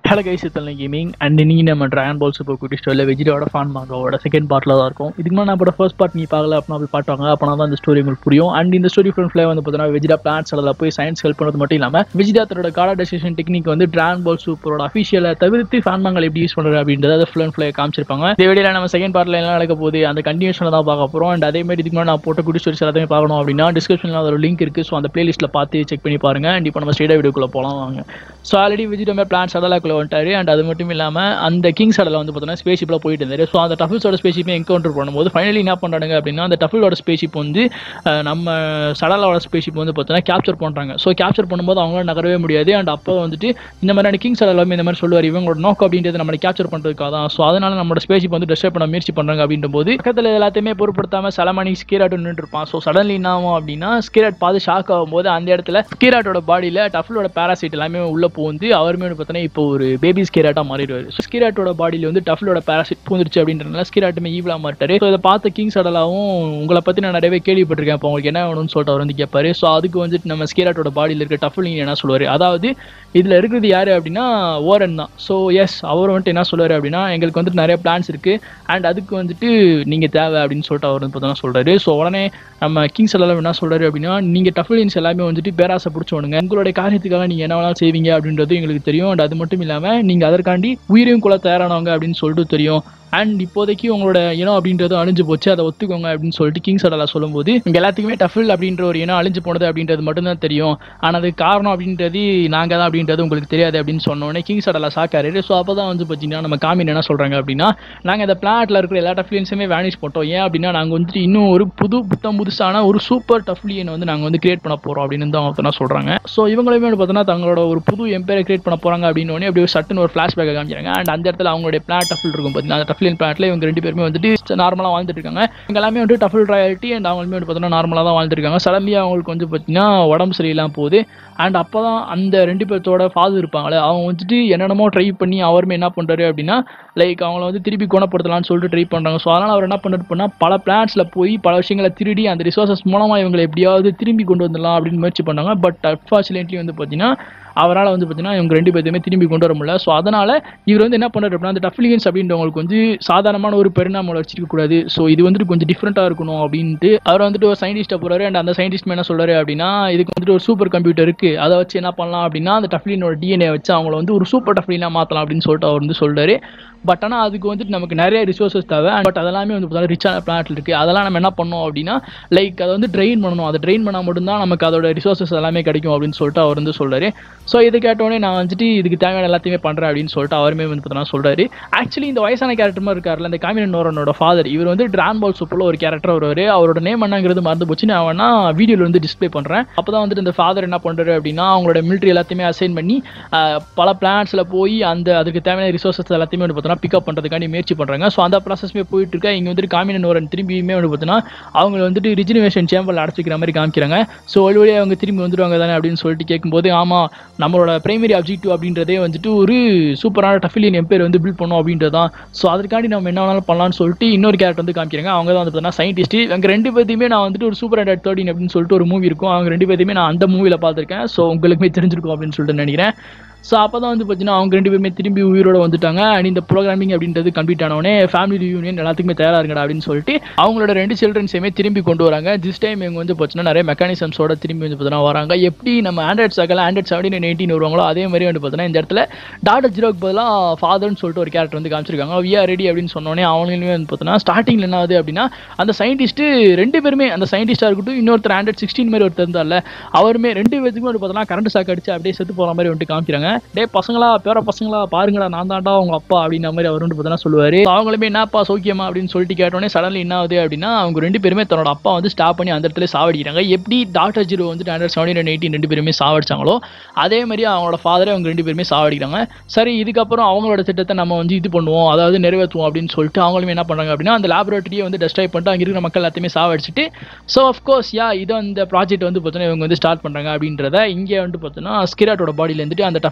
Hello guys, it's Tuffle Gaming and இன்னைக்கு நம்ம Dragon Ball Super Kutty ஸ்டோரியில் வெஜிடாவோட PAN மாங்காவோட second பார்ட்டில் தான் இருக்கும். இதுக்கு முன்னாடி நான் ஃபர்ஸ்ட் பார்ட் நீ பார்க்கல அப்படின்னா போய் பார்த்தாங்க, அப்போனா தான் இந்த ஸ்டோரி உங்களுக்கு புரியும். அண்ட் இந்த ஸ்டோரி ஃபுல்லாக வந்து பார்த்தீங்கன்னா வெஜிடா பிளான்ட் சடலா போய் சயின்ஸ் ஹெல்ப் பண்ணுறது மட்டும் இல்லாமல் வெஜிடா தன்னோட கார்ட் அடாப்டேஷன் டெக்னிக் வந்து Dragon Ball Superோட அஃபிஷியலை தவிர்த்து ஃபான் மாங்கால் எப்படி யூஸ் பண்ணுறது அப்படின்றத ஃபுல் அண்ட் ஃபுல்லாக காமிச்சிருப்பாங்க. இந்த வீடியோவில் நம்ம செகண்ட் பார்ட்டில் என்ன நடக்க போகுது அந்த கண்டினியூஷனில் தான் பார்க்க போகிறோம். அண்ட் அதே மாதிரி இதுக்கு முன்னாடி நான் போட்ட குட்டி ஸ்டோரிஸ் எல்லாத்தையும் பார்க்கணும் அப்படின்னா டிஸ்கிரிப்ஷனில் ஒரு லிங்க் இருக்குது. ஸோ அந்த பிளேலிஸ்ட்டில் பார்த்து செக் பண்ணி பாருங்கள். அண்ட் இப்போ நம்ம ஸ்ட்ரெயிட்டாக வீடியோக்குள்ளே போகலாம் வாங்க. ஸோ ஆல்ரெடி வெஜிடா பிளான்ட் சடலாக்குள்ளே வந்துட்டாரு. அண்ட் அது மட்டும் இல்லாமல் அந்த கிங் சடல வந்து பார்த்தீங்கன்னா ஸ்பேஷிப்பில் போயிட்டு இருந்தாரு. ஸோ அந்த டஃபிள்ஸோட ஸ்பேஷிப்பை என்கவுண்டர் பண்ணும்போது ஃபைனலி என்ன பண்ணுறாங்க அப்படின்னா அந்த டஃபிளோட ஸ்பேஷிப் வந்து நம்ம சடலாவோட ஸ்பேஷிப் வந்து பார்த்தீங்கன்னா கேப்சர் பண்ணுறாங்க. ஸோ கேப்சர் பண்ணும்போது அவங்களால நகரவே முடியாது. அண்ட் அப்போ வந்துட்டு இந்த மாதிரியான கிங் சடலாமே இந்த மாதிரி சொல்லுவார், இவங்களோட நோக்கம் அப்படின்றது நம்மளை கேப்சர் பண்ணுறதுக்காக தான். ஸோ அதனால நம்மளோட ஸ்பேஷிப் வந்து டிஸ்ட்ராய் பண்ண முயற்சி பண்ணுறாங்க அப்படின்ற போது பக்கத்தில் எல்லாத்தையுமே பொருட்படுத்தாமல் சலமானி ஸ்கீராட் நின்று இருப்பான். ஸோ சடன்லி என்ன ஆகும் அப்படின்னா ஸ்கீராட் பார்த்து ஷாக் ஆகும்போது அந்த இடத்துல ஸ்கீராட்டோட பாடியில் டஃபிளோட பேராசைட் எல்லாமே உள்ள பூந்து அவருமே பார்த்தீங்கன்னா இப்போ ஒரு பேபி ஸ்கீராட்டாக மாறிடுவார். ஸ்கீராட்டோட பாடியில் வந்து டஃபிளோட பேராசைட் பூந்துருச்சு அப்படின்றதுனால ஸ்கீராட்டுமே ஈவலா மாட்டாரு. ஸோ இதை பார்த்த கிங் சடலாவும் உங்களை பற்றி நான் நிறையவே கேள்விப்பட்டிருக்கேன், இப்போ உங்களுக்கு என்ன வேணும்னு சொல்லிட்டு அவர் வந்து கேட்பாரு. ஸோ அதுக்கு வந்துட்டு நம்ம ஸ்கீராட்டோட பாடியில் இருக்க டஃபிள் என்ன சொல்லுவார், அதாவது இதில் இருக்கிறது யார் அப்படின்னா ஓரன் தான். ஸோ எஸ் அவர் வந்துட்டு என்ன சொல்லுவார் அப்படின்னா எங்களுக்கு வந்துட்டு நிறைய பிளான்ஸ் இருக்குது அண்ட் அதுக்கு வந்துட்டு நீங்கள் தேவை அப்படின்னு சொல்லிட்டு அவர் வந்து பார்த்தோன்னா சொல்கிறாரு. ஸோ உடனே நம்ம கிங் சடலா என்ன சொல்கிறாரு அப்படின்னா நீங்கள் டஃபிளின்ஸ் எல்லாமே வந்துட்டு பேராசை பிடிச்சோனுங்க, உங்களுடைய காரியத்துக்காக நீங்கள் என்ன வேணாலும் செய்வீங்க அப்படின்றது எங்களுக்கு தெரியும். அண்ட் அது மட்டும் இல்லாமல் நீங்கள் அதற்காண்டி உயிரையும் கூட தயாரானவங்க அப்படின்னு சொல்லிட்டு தெரியும். அண்ட் இப்போதைக்கு உங்களோட இனம் அப்படின்றது அழிஞ்சு போச்சு, அதை ஒத்துக்கோங்க அப்படின்னு சொல்லிட்டு கிங் சடலா சொல்லும்போது இங்கே எல்லாத்துக்குமே டஃபிள் அப்படின்ற ஒரு இனம் அழிஞ்சு போனது அப்படின்றது மட்டும்தான் தெரியும், ஆனால் அதுக்கு காரணம் அப்படின்றது நாங்கள் தான் அப்படின்றது உங்களுக்கு தெரியாது அப்படின்னு சொன்னோடனே கிங் சடலா ஷாக்காரு. ஸோ அப்போ தான் வந்து பார்த்தீங்கன்னா நம்ம காமின் என்ன சொல்கிறாங்க அப்படின்னா நாங்கள் இந்த பிளானட்டில் இருக்கிற எல்லா டஃப்லியன்ஸுமே வேனிஷ் போட்டோம். ஏன் அப்படின்னா நாங்கள் வந்துட்டு இன்னும் ஒரு புதுசான ஒரு சூப்பர் டஃப்லியன் வந்து நாங்கள் வந்து கிரியேட் பண்ண போகிறோம் அப்படின்னு தான் அவங்க சொல்கிறாங்க. ஸோ இவங்களுமே வந்து பார்த்தோன்னா தங்களோட ஒரு புது எம்பையரை கிரியேட் பண்ண போகிறாங்க அப்படின்னு அப்படியே சட்டுன்னு ஒரு ஃப்ளாஷ்பேக்கை காமிக்கிறாங்க. அண்ட் அந்த இடத்துல அவங்களுடைய பிளான் டஃபிள் இருக்கும் பார்த்தீங்கன்னா பிளான்ட்ல இவங்க ரெண்டு பேருமே வந்துட்டு நார்மலாக வாழ்ந்துட்டு இருக்காங்க. இவங்க எல்லாமே வந்து டஃபிள் ராயல்ட்டி அண்ட் அவங்களுமே வந்து பார்த்தீங்கன்னா நார்மலாக தான் வாழ்ந்துருக்காங்க. சடன்லி அவங்களுக்கு வந்து பார்த்தீங்கன்னா உடம்பு சரியில்லாமல் போகுது. அண்ட் அப்போ தான் அந்த ரெண்டு பேர்த்தோட ஃபாதர் இருப்பாங்களே அவங்க வந்துட்டு என்னென்னமோ ட்ரை பண்ணி அவருமே என்ன பண்ணுறாரு அப்படின்னா லைக் அவங்கள வந்து திருப்பி குணப்படுத்தலாம்னு சொல்லிட்டு ட்ரை பண்ணுறாங்க. ஸோ அதனால் அவர் என்ன பண்ணுறதுனா பல பிளான்ஸில் போய் பல விஷயங்களை திருடி அந்த ரிசோர்ஸஸ் மூலமாக இவங்களை எப்படியாவது திரும்பி கொண்டு வந்துடலாம் அப்படின்னு முயற்சி பண்ணாங்க. பட் அன்ஃபார்ச்சுனேட்லி வந்து பார்த்தீங்கன்னா அவரால் வந்து பார்த்தீங்கன்னா இவங்க ரெண்டு பேருமே திரும்பி கொண்டு வர முடியல. ஸோ அதனால் இவர் வந்து என்ன பண்ணுறாரு அப்படின்னா அந்த டஃப்லியன்ஸ் அப்படின்றவங்களுக்கு வந்து சாதாரணமான ஒரு பெருநாம வச்சிருக்கக்கூடாது. ஸோ இது வந்துட்டு கொஞ்சம் டிஃப்ரெண்ட்டாக இருக்கணும் அப்படின்ட்டு அவர் வந்துட்டு ஒரு சயின்டிஸ்ட்டை போகிறாரு. அண்ட் அந்த சயின்டிஸ்ட் என்ன சொல்கிறாரு அப்படின்னா இதுக்கு வந்துட்டு ஒரு சூப்பர் கம்ப்யூட்டர் இருக்குது, அதை வச்சு என்ன பண்ணலாம் அப்படின்னா அந்த டஃப்லியனோட டிஎன்ஏ வச்சு அவங்கள வந்து ஒரு சூப்பர் டஃப்லியனாக மாற்றலாம் அப்படின்னு சொல்லிட்டு அவர் வந்து சொல்கிறாரு. பட் ஆனால் அதுக்கு வந்துட்டு நமக்கு நிறைய ரிசோர்ஸஸ் தேவை. பட் அதெல்லாமே வந்து பார்த்தீங்கன்னா ரிச்சான பிளானட்ல இருக்குது. அதெல்லாம் நம்ம என்ன பண்ணோம் அப்படின்னா லைக் அதை வந்து ட்ரெயின் பண்ணணும், அதை ட்ரெயின் பண்ணால் மட்டும்தான் நமக்கு அதோட ரிசோர்ஸஸ் எல்லாமே கிடைக்கும் அப்படின்னு சொல்லிட்டு அவர் வந்து சொல்கிறாரு. ஸோ இதை கேட்டோடனே நான் வந்துட்டு இதுக்கு தேவையான எல்லாத்தையுமே பண்ணுறேன் அப்படின்னு சொல்லிட்டு அவருமே வந்து பார்த்தீங்கன்னா சொல்கிறாரு. ஆக்சுவலி இந்த வயசான கேரக்டர் மாதிரி இருக்காருல்ல இந்த காமின் நோரனோட ஃபாதர், இவர் வந்து டிராகன் பால் சூப்பரில் ஒரு கேரக்டர் வருவார். அவரோட நேம் என்னங்கிறது மறந்து போச்சு, நான் வேணா வீடியோவில் வந்து டிஸ்பிளே பண்ணுறேன். அப்போ தான் வந்துட்டு இந்த ஃபாதர் என்ன பண்ணுறாரு அப்படின்னா அவங்களோட மிலிட்ரி எல்லாத்தையுமே அசைன் பண்ணி பல பிளான்ஸில் போய் அதுக்கு தேவையான ரிசோர்ஸஸ் எல்லாத்தையுமே வந்து பார்த்தீங்கன்னா பிக்கப் பண்ணுறதுக்காண்டி முயற்சி பண்ணுறாங்க. ஸோ அந்த ப்ராசஸ்மே போயிட்டு இருக்கா. இங்கே வந்துட்டு காமின் நோரன் திரும்பியுமே வந்து பார்த்தீங்கன்னா அவங்க வந்துட்டு ரிஜினிவேஷன் சேம்பரில் அடைச்சிக்கிற மாதிரி காமிக்கிறாங்க. ஸோ ஒருவழியே அவங்க திரும்பி வந்துடுவாங்க தானே அப்படின்னு சொல்லிட்டு கேட்கும்போது ஆமாம் நம்மளோட பிரைமரி அப்ஜெக்டிவ் அப்படின்றதே வந்துட்டு ஒரு சூப்பரான டஃபிலியன் எம்பையர் வந்து பில்ட் பண்ணோம் அப்படின்றதான். ஸோ அதுக்காண்டி நம்ம என்ன வேணாலும் பண்ணலாம்னு சொல்லிட்டு இன்னொரு கேரக்டர் வந்து காமிக்கிறாங்க. அவங்க தான் வந்து பார்த்தீங்கன்னா சயின்டிஸ்ட். அவங்க ரெண்டு பேர்த்தையுமே நான் வந்துட்டு ஒரு சூப்பர் அண்ட் 13 அப்படின்னு சொல்லிட்டு ஒரு மூவி இருக்கும், அவங்க ரெண்டு பேர்த்தையுமே நான் அந்த மூவியில் பார்த்துருக்கேன். ஸோ உங்களுக்குமே தெரிஞ்சிருக்கும் அப்படின்னு சொல்லிட்டு நினைக்கிறேன். ஸோ அப்போ தான் வந்து பார்த்தீங்கன்னா அவங்க ரெண்டு பேருமே திரும்பி உயிரோடு வந்துட்டாங்க. அண்ட் இந்த ப்ரோக்ராமிங் அப்படின்றது கம்ப்ளீட் ஆனவொடனே ஃபேமிலி யூனியன் எல்லாத்துக்குமே தயாராக இருக்கடா அப்படின்னு சொல்லிட்டு அவங்களோட ரெண்டு சில்ட்ரன்ஸையுமே திரும்பி கொண்டு வராங்க. திஸ் டைம் இவங்க வந்து பார்த்தீங்கன்னா நிறைய மெக்கானிசம்ஸோட திரும்பி வந்து பார்த்தீங்கன்னா வராங்க. எப்படி நம்ம ஆண்ட்ராய்ட் சாக்கில் ஆண்ட்ராய்ட் 17 18 வருவாங்களோ அதே மாதிரி வந்து பார்த்தீங்கன்னா இந்த இடத்துல டாக்டர் ஜீரோக்கு பதிலாக ஃபாதர்னு சொல்லிட்டு ஒரு கேரக்டர் வந்து காமிச்சிருக்காங்க. வி ஆர் ரெடி அப்படின்னு சொன்னோடனே அவங்களுமே வந்து பார்த்தீங்கன்னா ஸ்டார்டிங்கில் என்ன ஆகுது அப்படின்னா அந்த சயின்டிஸ்ட்டு ரெண்டு பேருமே அந்த சயின்டிஸ்டாக இருக்கட்டும் இன்னொருத்தர் ஆண்ட்ராய்ட் 16 மாதிரி ஒருத்தர் இருந்தால அவருமே ரெண்டு பேருக்குமே வந்து பார்த்தீங்கன்னா கரண்ட் சாக்கு அடிச்சு அப்படியே செத்து போகிற மாதிரி வந்துட்டு காமிக்கிறாங்க. டே பசங்களா பேர பசங்களா பாருங்கடா நான் தாண்டா அவங்க அப்பா அப்படின்ற மாதிரி அவர் வந்து பார்த்தீங்கன்னா சொல்லுவார். அவங்களுமே என்னப்பா சௌக்கியமா அப்படின்னு சொல்லிட்டு கேட்டோடனே சடன்லி என்ன ஆகுது அப்படின்னா அவங்க ரெண்டு பேருமே தன்னோட அப்பா வந்து ஸ்டாப் பண்ணி அந்த இடத்துல சாவடிக்கிறாங்க. எப்படி டாக்டர் ஜீரோ வந்து 17 and 18 ரெண்டு பேருமே சாவடிச்சாங்களோ அதே மாதிரி அவங்களோட ஃபாதரை அவங்க ரெண்டு பேருமே சாவடிக்கிறாங்க. சரி இதுக்கப்புறம் அவங்களோட திட்டத்தை நம்ம வந்து இது பண்ணுவோம் அதாவது நிறைவேற்றுவோம் அப்படின்னு சொல்லிட்டு அவங்களுமே என்ன பண்ணுறாங்க அப்படின்னா அந்த லேபரேட்டரியை வந்து டெஸ்ட்ராய் பண்ணிட்டு அங்கே இருக்கிற மக்கள் எல்லாத்தையுமே சாவடிச்சிட்டு ஸோ அஃப்கோர்ஸ் இது அந்த ப்ராஜெக்ட் வந்து பார்த்தீங்கன்னா இவங்க வந்து ஸ்டார்ட் பண்ணுறாங்க அப்படின்றத இங்கே வந்து பார்த்தீங்கன்னா ஸ்கிராட்டோட பாடியில் இருந்துட்டு அந்த டஃப்லியன்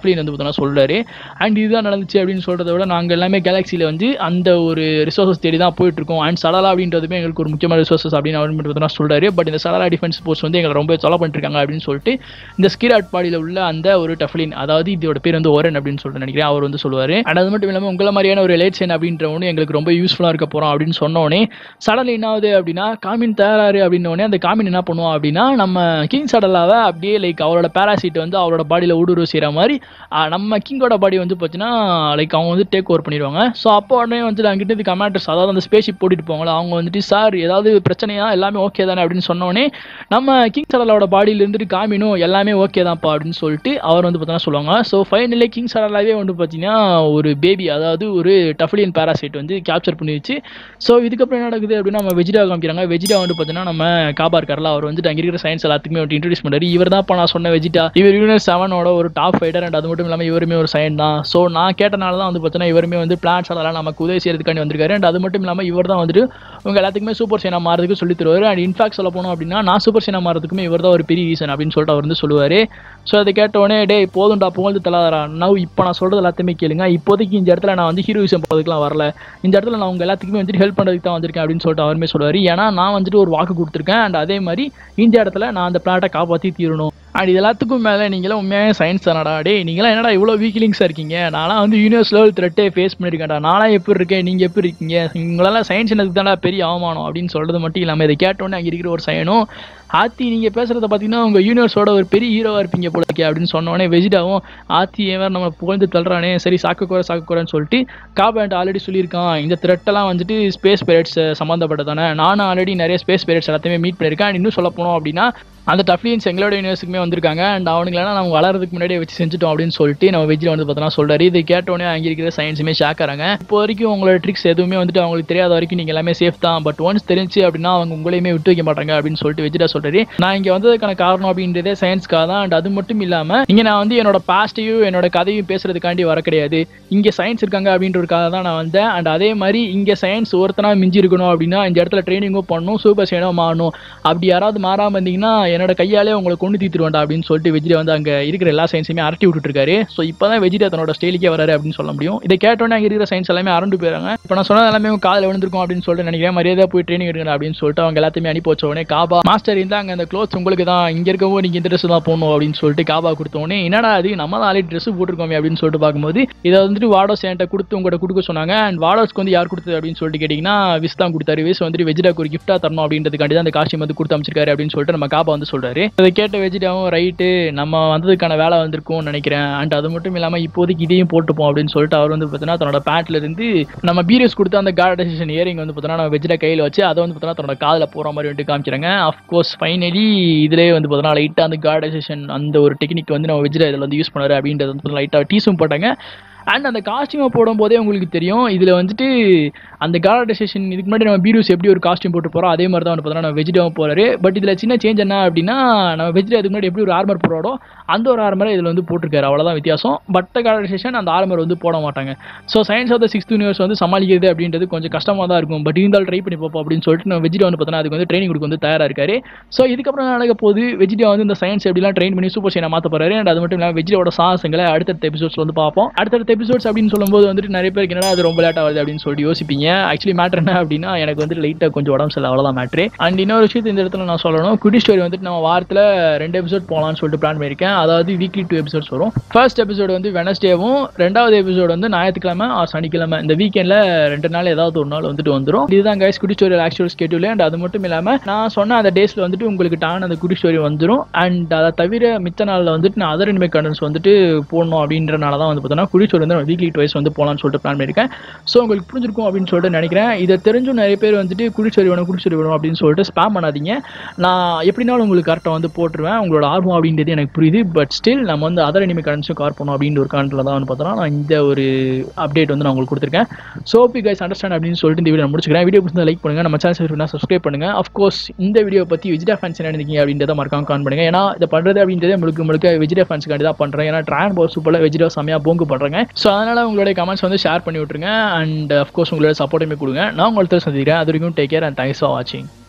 டஃப்லின் வந்து பார்த்தோன்னா சொல்கிறாரு. அண்ட் இதுதான் நடந்துச்சு அப்படின்னு சொல்கிறத விட நாங்கள் எல்லாமே கேலக்சியில் வந்து அந்த ஒரு ரிசோர்ஸஸ் தேடி தான் போயிட்டுருக்கோம். அண்ட் சடாலா அப்படின்றதுமே எங்களுக்கு ஒரு முக்கியமான ரிசோர்ஸஸ் அப்படின்னு அவர் மட்டும் பார்த்தோன்னா சொல்கிறாரு. பட் இந்த சடாலா டிஃபென்ஸ் போர்ஸ் வந்து எங்களை ரொம்ப தொலை பண்ணிருக்காங்க அப்படின்னு சொல்லிட்டு இந்த ஸ்கிராட் பாடியில் உள்ள அந்த ஒரு டஃப்லின், அதாவது இதோட பேர் வந்து ஓரன் அப்படின்னு சொல்லிட்டு நினைக்கிறேன், அவர் வந்து சொல்லுவார். அண்ட் அது மட்டும் இல்லாமல் உங்களை மாதிரியான ஒரு எலைட்சன் அப்படின்றவனு எங்களுக்கு ரொம்ப யூஸ்ஃபுல்லாக இருக்க போகிறோம் அப்படின்னு சொன்னோடனே சடன்லி என்ன ஆகுது அப்படின்னா காமின் தயாராரு அப்படின்னோடனே அந்த காமின் என்ன பண்ணுவோம் அப்படின்னா நம்ம கிங் சடலாவை அப்படியே லைக் அவரோட பேராசைட் வந்து அவரோட பாடியில் ஊடுருவ செய்கிற மாதிரி நம்ம கிங்கோட பாடி வந்து பார்த்தீங்கன்னா லைக் அவங்க வந்து டேக் ஓவர் பண்ணிடுவாங்க. ஸோ அப்போ உடனே வந்து அங்கிட்ட கமாண்டர்ஸ், அதாவது அந்த ஸ்பேஸ்ஷிப் போட்டுட்டு போவாங்களா, அவங்க வந்துட்டு சார் ஏதாவது பிரச்சனையா எல்லாமே ஓகே தானே அப்படின்னு சொன்னோடனே நம்ம கிங் சடலாவோட பாடியில் இருந்துட்டு காமினும் எல்லாமே ஓகே தான்ப்பா அப்படின்னு சொல்லிட்டு அவர் வந்து பார்த்தீங்கன்னா சொல்லுவாங்க. ஸோ ஃபைனலி கிங் சடலாவே வந்து பார்த்தீங்கன்னா ஒரு பேபி, அதாவது ஒரு டஃப்லியன் பேராசைட் வந்து கேப்சர் பண்ணிடுச்சு. ஸோ இதுக்கப்புறம் என்ன நடக்குது அப்படின்னா நம்ம வெஜிடா காமிக்கிறாங்க. வெஜிடா வந்து பார்த்தீங்கன்னா நம்ம காபா இருக்கார்ல, அவர் வந்துட்டு அங்கே இருக்கிற சயின்ஸ் எல்லாத்துக்குமே வந்து இன்ட்ரடியூஸ் பண்ணுறாரு. இவர் தான் நான் சொன்ன வெஜிடா, இவர் யூனிட் 7ஓட ஒரு டாப் ஃபைட்டர். அண்ட் அது மட்டும் இல்லாமல் இவருமே ஒரு சயின்ஸ் தான். ஸோ நான் கேட்டனால தான் வந்து பார்த்தீங்கன்னா இவருமே வந்து பிளான்ஸ் அதெல்லாம் நமக்கு உதவி செய்யறதுக்காண்டி வந்திருக்காரு. அண்ட் அது மட்டும் இல்லாமல் இவர் தான் வந்துட்டு உங்கள் எல்லாத்துக்குமே சூப்பர் சைனா மாறதுக்கு சொல்லி தருவார். அண்ட் இன்ஃபேக்ட் சொல்ல போனோம் அப்படின்னா நான் சூப்பர் சைனா மாறதுக்குமே இவர் தான் ஒரு பெரிய ரீசன் அப்படின்னு சொல்லிட்டு அவர் வந்து சொல்லுவார். ஸோ அதை கேட்டோடனே டே போதும்டா புகழ்ந்து தலாதரா, நான் இப்போ நான் சொல்கிறது எல்லாத்தையுமே கேளுங்க. இப்போதைக்கு இந்த இடத்துல நான் வந்து ஹீரோயிசம் போகிறதுக்குலாம் வரல, இந்த இடத்துல நான் உங்கள் எல்லாத்துக்குமே வந்துட்டு ஹெல்ப் பண்ணுறதுக்கு தான் வந்திருக்கேன் அப்படின்னு சொல்லிட்டு அவருமே சொல்லுவார். ஏன்னா நான் வந்துட்டு ஒரு வாக்கு கொடுத்துருக்கேன். அண்ட் அதே மாதிரி இந்த இடத்துல நான் அந்த பிளானட்டை காப்பாற்றி தீரணும். அண்ட் இது எல்லாத்துக்கும் மேலே நீங்களாம் உண்மையாக சயின்ஸ் தானடா, டே நீங்களாம் என்னடா இவ்வளோ வீக்லிங்ஸாக இருக்கீங்க, நான்லாம் வந்து யூனிவர்ஸ் லெவல் த்ரெட்டே ஃபேஸ் பண்ணியிருக்கேன்டா, நான்லாம் எப்படி இருக்கேன் நீங்கள் எப்படி இருக்கீங்க, உங்களெல்லாம் சயின்ஸ் எனக்கு தானே பெரிய அவமானம் அப்படின்னு சொல்கிறது மட்டும் இல்லாமல் இதை கேட்டோன்னே அங்கே இருக்கிற ஒரு சயனும் ஆத்தி நீங்கள் பேசுகிறத பார்த்தீங்கன்னா உங்கள் யூனிவர்ஸோட ஒரு பெரிய ஹீரோவாக இருப்பீங்க போல இருக்கே அப்படின்னு சொன்னோடனே வெஜிடாவும் ஆத்தி ஏன் வேறு நம்ம புகழ்ந்து தள்ளுறானே, சரி சாக்குக்குறேன்னு சொல்லிட்டு காபேண்ட் ஆல்ரெடி சொல்லியிருக்கான் இந்த த்ரெட்டெல்லாம் வந்துட்டு ஸ்பேஸ் பைரட்ஸ் சம்மந்தப்பட்டதானே, நானும் ஆல்ரெடி நிறைய ஸ்பேஸ் பைரட்ஸ் எல்லாத்தையுமே மீட் பண்ணியிருக்கேன். அண்ட் இன்னும் சொல்ல போனோம் அப்படின்னா அந்த டஃப்லியன்ஸ் எங்களோட யூனிவர்ஸுக்குமே வந்திருக்காங்க. அண்ட் அவனுங்களெல்லாம் நம்ம வளர்றதுக்கு முன்னாடியே வச்சு செஞ்சுட்டோம் அப்படின்னு சொல்லிட்டு நம்ம வெஜ்ஜில் வந்து பார்த்தோன்னா சொல்கிறாரு. இது கேட்டோடனே அங்கே இருக்கிற சயின்ஸுமே ஷாக் ஆகிறாங்க. இப்போ வரைக்கும் உங்களோட ட்ரிக்ஸ் எதுவுமே வந்துட்டு அவங்களுக்கு தெரியாத வரைக்கும் நீங்கள் எல்லாமே சேஃப் தான், பட் ஒன்ஸ் தெரிஞ்சு அப்படின்னா அவங்க உங்களையுமே விட்டு வைக்க மாட்டாங்க அப்படின்னு சொல்லிட்டு வெஜ்ஜில் சொல்கிறாரு. நான் இங்கே வந்ததுக்கான காரணம் அப்படின்றதே சயின்ஸ்க்காக தான். அண்ட் அது மட்டும் இல்லாமல் இங்கே நான் வந்து என்னோட பாஸ்ட்டையும் என்னோட கதையும் பேசுறதுக்காண்டி வர கிடையாது, இங்கே சயின்ஸ் இருக்காங்க அப்படின்றதுக்காக தான் நான் வந்தேன். அண்ட் அதே மாதிரி இங்கே சயின்ஸ் ஒருத்தனா மிஞ்சி இருக்கணும் அப்படின்னா இந்த இடத்துல ட்ரைனிங்கும் பண்ணணும், சூப்பர் சைனாக மாறணும். அப்படி யாராவது மாறாமல் இருந்தீங்கன்னா என்னோட கையாலே உங்களை கொண்டு தீத்துருவேண்டா அப்படின்னு சொல்லிட்டு வெஜிடா வந்து அங்கே இருக்கிற எல்லா சயின்ஸுமே அரட்டி விட்டுட்டு இருக்காரு. ஸோ இப்போ தான் வெஜிடா தன்னோட ஸ்டைலுக்கே வராரு அப்படின்னு சொல்ல முடியும். இதை கேட்டோன்னே அங்கே இருக்கிற சயின்ஸ் எல்லாமே அரண்டு போயிறாங்க. இப்போ நான் சொன்னது எல்லாமே காதில் விழுந்திருக்கும் அப்படின்னு சொல்லிட்டு நினைக்கிறேன். மரியாதையாக போய் ட்ரைனிங் எடுக்கணும் அப்படின்னு சொல்லிட்டு அவங்க எல்லாத்தையுமே அனுப்பி வச்ச உடனே காபா மாஸ்டர் இருந்தால் அங்கே அந்த க்ளோத்ஸ் உங்களுக்கு தான், இங்கே இருக்கவும் நீங்கள் இந்த ட்ரெஸ் தான் போகணும் அப்படின்னு சொல்லிட்டு காபா கொடுத்தோடனே என்னடா அது நம்ம தான் ஆல்ரெடி ட்ரெஸ் போட்டிருக்கோமே அப்படின்னு சொல்லிட்டு பார்க்கும்போது இதை வந்துட்டு வாடோஸ் என்கிட்ட கொடுத்து உங்கள்கிட்ட கொடுக்க சொன்னாங்க. அண்ட் வாடோஸ்க்கு வந்து யார் கொடுத்தது அப்படின்னு சொல்லிட்டு கேட்டிங்கன்னா விஸ் தான் கொடுத்தாரு. விஸ் வந்துட்டு வெஜிடாக்கு ஒரு கிஃப்ட்டாக தரணும் அப்படின்றதுக்காண்டி தான் அந்த காஸ்டியூம் வந்து கொடுத்து அமைச்சிருக்காரு அப்படின்னு சொல்லிட்டு நம்ம காபா வந்து சொல்கிறாரு. அதை கேட்ட வெஜிடாவும் ரைட்டு நம்ம வந்ததுக்கான வேலை வந்திருக்கும்னு நினைக்கிறேன். அண்ட் அது மட்டும் இல்லாமல் இப்போதைக்கு இதையும் போட்டுப்போம் அப்படின்னு சொல்லிட்டு அவர் வந்து பார்த்தீங்கன்னா தன்னோட பேண்ட்ல இருந்து நம்ம பீரியஸ் கொடுத்து அந்த கார்டேஷன் இயரிங் வந்து பார்த்தீங்கன்னா நம்ம வெஜிடா கையில் வச்சு அதை வந்து பார்த்தீங்கன்னா தன்னோட காதில் போகிற மாதிரி வந்துட்டு காமிக்கிறாங்க. அஃப்கோர்ஸ் ஃபைனலி இதிலே வந்து பார்த்தீங்கன்னா லைட்டாக அந்த கார்டேஷன் அந்த ஒரு டெக்னிக் வந்து நம்ம வெஜிடா இதில் வந்து யூஸ் பண்ணாரு அப்படின்றது வந்து லைட்டாக டீஸும் போட்டாங்க. அண்ட் அந்த காஸ்டியூமை போடும்போதே உங்களுக்கு தெரியும் இதில் வந்துட்டு அந்த கார்டேஷன் இதுக்கு முன்னாடி நம்ம பீரியூஸ் எப்படி ஒரு காஸ்டியூம் போட்டு போகிறோம் அதே மாதிரி தான் வந்து பார்த்தீங்கன்னா நம்ம வெஜிடாவும் போகிறாரு. பட் இதில் சின்ன சேஞ்ச் என்ன அப்படின்னா நம்ம வெஜிடா இதுக்கு முன்னாடி எப்படி ஒரு ஆர்மர் போடுறோம் அந்த ஒரு ஆர்மரை இதில் வந்து போட்டிருக்காரு, அவ்வளோதான் வித்தியாசம். பட் கார்டேஷன் அந்த ஆர்மர் வந்து போட மாட்டாங்க. So Saiyans of the 6th universe வந்து சமாளிக்கிறது அப்படின்றது கொஞ்சம் கஷ்டமாக தான் இருக்கும். பட் இருந்தாலும் ட்ரை பண்ணி பார்ப்போம் அப்படின்னு சொல்லிட்டு நம்ம வெஜிடா வந்து பார்த்தீங்கன்னா அதுக்கு வந்து ட்ரைனிங் கொடுக்க வந்து தயாராக இருக்காரு. ஸோ இதுக்கப்புறம் நடக்க போது வெஜிடா வந்து இந்த சயின்ஸ் எப்படிலாம் ட்ரெயின் பண்ணி சூப்பர் சைனா மாற்ற போகிறாரு. அண்ட் அது மட்டும் இல்லாமல் வெஜிடாவோட சாகசங்களை அடுத்தடுத்த எபிசோட்ஸ் வந்து பார்ப்போம். அடுத்தடுத்த எபிசோட்ஸ் அப்படின்னு சொல்லும்போது வந்துட்டு நிறைய பேருக்கு என்னடா அது ரொம்ப லேட் ஆகுது அப்படின்னு சொல்லிட்டு யோசிப்பீங்க. ஆக்சுவலி மேட்டர் என்ன அப்படின்னா எனக்கு வந்து லைட்டாக கொஞ்சம் உடம்பு சரியில்லை, அவ்வளோதான் மேட்ரு. அண்ட் இன்னொரு விஷயத்தை இந்த இடத்துல நான் சொல்லணும், குட்டி ஸ்டோரி வந்துட்டு நம்ம வாரத்தில் 2 எபிசோட் போகலான்னு சொல்லிட்டு பிளான் பண்ணியிருக்கேன். அதாவது வீக்லி 2 எபிசோட்ஸ் வரும். ஃபர்ஸ்ட் எபிசோடு வந்து வெனஸ்டேவும், ரெண்டாவது எபிசோடு வந்து ஞாயிற்றுக்கிழமை ஆர் சனிக்கிழமை. இந்த வீக்கெண்டில் 2 நாள் ஏதாவது ஒரு நாள் வந்துட்டு வந்துடும். இதுதான் கைஸ் குட்டி ஸ்டோரி ஆக்சுவல் ஸ்கெட்யூல். அண்ட் அது மட்டும் இல்லாமல் நான் சொன்ன அந்த டேஸில் வந்துட்டு உங்களுக்கு டான் அந்த குட்டி ஸ்டோரி வந்துடும். அண்ட் அதை தவிர மிச்ச நாளில் வந்துட்டு நான் அதர் இனிமே கண்டென்ட்ஸ் வந்துட்டு போடணும் அப்படின்றனால தான் வந்து பார்த்தோன்னா குட்டி ஸ்டோரி வந்து வீக்லி 2 வந்து போகலான்னு சொல்லிட்டு பிளான் பண்ணியிருக்கேன். ஸோ உங்களுக்கு புரிஞ்சிருக்கும் அப்படின்னு சொல்லிட்டு நினைக்கிறேன். இதை தெரிஞ்சும் நிறைய பேர் வந்துட்டு குடிச்சொரி வேணும் அப்படின்னு சொல்லிட்டு ஸ்பாம் பண்ணாதீங்க. நான் எப்படினாலும் உங்களுக்கு கரெக்டாக வந்து போட்டுருவேன். உங்களோட ஆர்வம் அப்படின்றது எனக்கு புரியுது. பட் ஸ்டில் நம்ம வந்து அதர் அனிமே கரன்ஸும் கவர் பண்ணணும் அப்படின்ற ஒரு காரணத்தில் தான் வந்து பார்த்தோன்னா நான் இந்த ஒரு அப்டேட் வந்து நான் உங்களுக்கு கொடுத்துருக்கேன். So hope you guys understand அப்படின்னு சொல்லிட்டு இந்த வீடியோ நான் முடிச்சுக்கிறேன். வீடியோ பிடிச்சா லைக் பண்ணுங்கள், நம்ம சேனல் சப்ஸ்கிரைப் பண்ணுங்கள். அஃப்கோர்ஸ் இந்த வீடியோ பற்றி வெஜிடா ஃபேன்ஸ் என்ன நினைக்கிங்க அப்படின்றத மறக்காம கான் பண்ணுங்கள். ஏன்னா இதை பண்ணுறது அப்படின்றத முழுக்க வெஜிடா ஃபேன்ஸுக்காண்டி தான் பண்ணுறேன். ஏன்னா ட்ரான் பால் சூப்பரில் வெஜிடா செம்மையாக போங்கு பண்ணுறேங்க. ஸோ அதனால் உங்களுடைய கமெண்ட்ஸ் வந்து ஷேர் பண்ணி விட்டுருங்க. அண்ட் அஃப்கோர்ஸ் உங்களோட சப்போர்ட்டுமே கொடுங்க. நான் உங்களை சந்திக்கிறேன். அது வரைக்கும் take care and thanks for வாட்சிங்.